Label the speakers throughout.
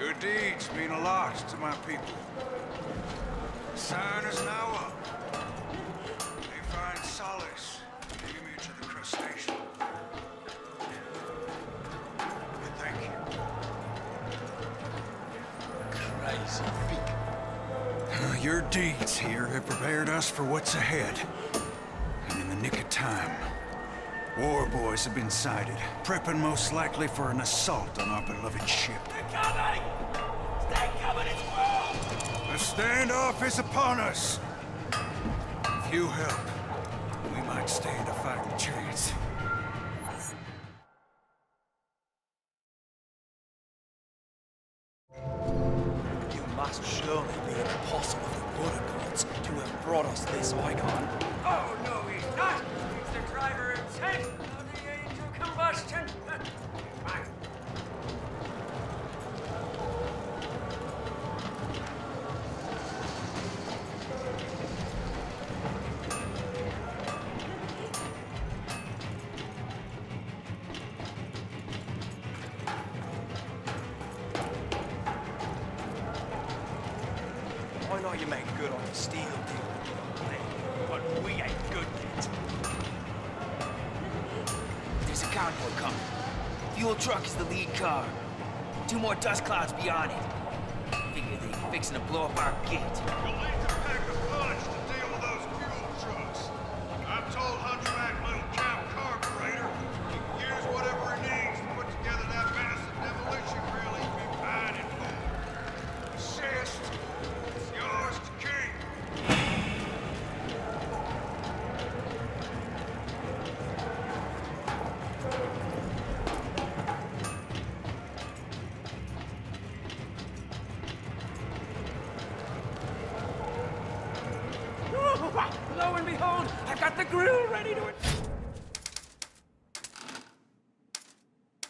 Speaker 1: Your deeds mean a lot to my people. The sign is now up. They find solace in the image of the crustacean. And thank you.
Speaker 2: Crazy pig.
Speaker 1: Your deeds here have prepared us for what's ahead. And in the nick of time, war boys have been sighted, prepping most likely for an assault on our beloved ship.
Speaker 2: They're coming! Stay coming, it's wrong!
Speaker 1: The standoff is upon us. If you help, we might stand a fighting chance.
Speaker 2: You must surely be an apostle of the Buddha gods to have brought us this icon.
Speaker 3: Oh, no, he's not! He's the driver himself of the angel combustion! Fine.
Speaker 2: I know you made good on the steel deal with the old lady, but we ain't good yet.
Speaker 4: There's a convoy coming. Fuel truck is the lead car. 2 more dust clouds beyond it. Figure they're fixing to blow up our gate.
Speaker 5: You'll need to pack a punch to deal with those fuel trucks. I've told Hunchback Little Camp Carburetor he can use whatever he needs to put together that massive demolition drill he's been pining for. Assist. It's yours to keep.
Speaker 3: Lo and behold, I've got the grill ready to...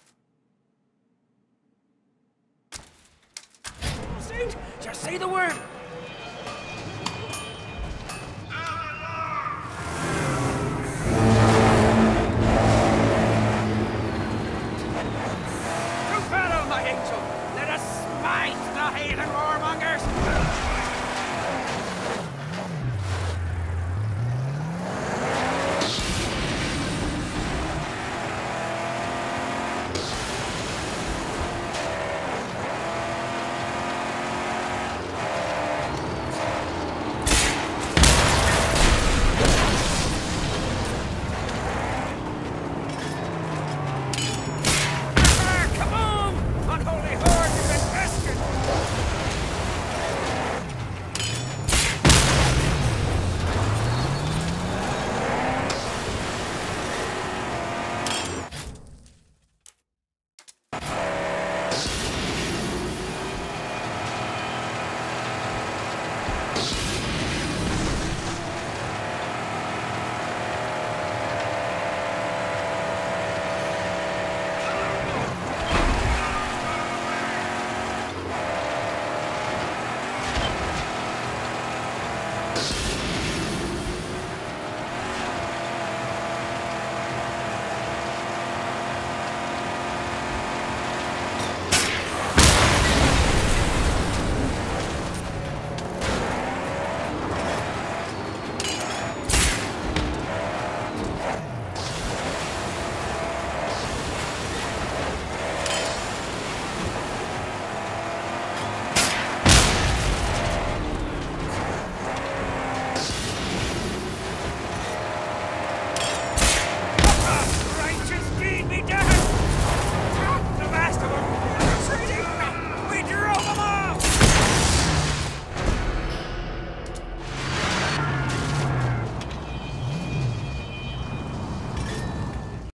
Speaker 3: Saint, just say the word.